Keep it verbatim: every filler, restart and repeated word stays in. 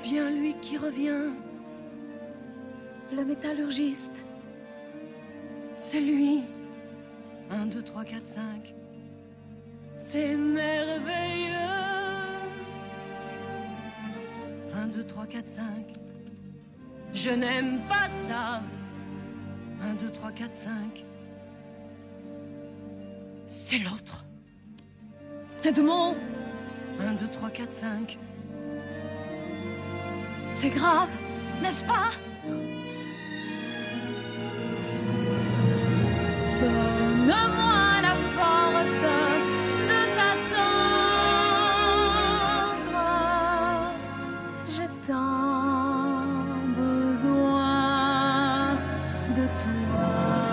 bien lui qui revient. Le métallurgiste. C'est lui. Un, deux, trois, quatre, cinq. C'est merveilleux. Un, deux, trois, quatre, cinq. Je n'aime pas ça. Un, deux, trois, quatre, cinq. C'est l'autre. Edmond. Un, deux, trois, quatre, cinq. C'est grave, n'est-ce pas? Donne-moi la force de t'attendre. J'ai tant besoin de toi.